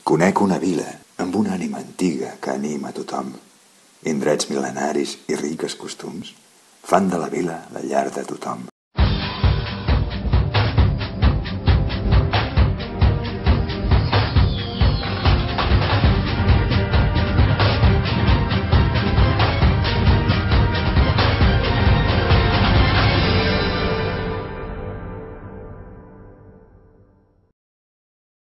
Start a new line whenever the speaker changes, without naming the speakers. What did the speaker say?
Conec una vila amb una ànima antiga que anima tothom. Indrets mil·lenaris i riques costums fan de la vila la llar de tothom.